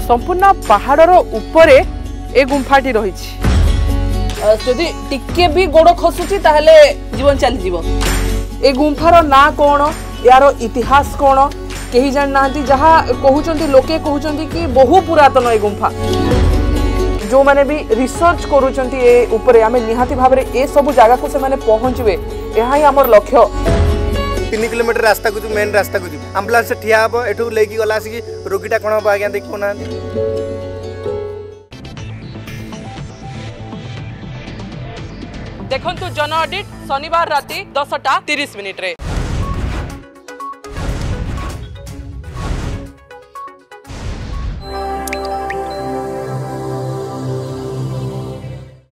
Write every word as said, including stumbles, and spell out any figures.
संपूर्ण पहाड़र उपरे ए गुंफाटी रही जदि टिके भी गोड़ खसुची ताहले जीवन चली जीव ए गुंफार ना कौन यार इतिहास कौन कहीं जान ना जहाँ कहते लोके कहते कि बहु पुरातन ए गुंफा जो मैंने भी रिसर्च करूछंती ए ऊपर आमे निहाती भाव ए सब जगह को से माने पहुँचबे यहाँ ही आमर लक्ष्य। तीन किलोमीटर रास्ता को मेन रास्ता को आम्बुलांस से ठिया हम एठू लेकी गला आसिक रोगीटा कौन हम आज्ञा देखो ना देखंतु जन ऑडिट शनिवार राति दसटा तीस मिनिट रे।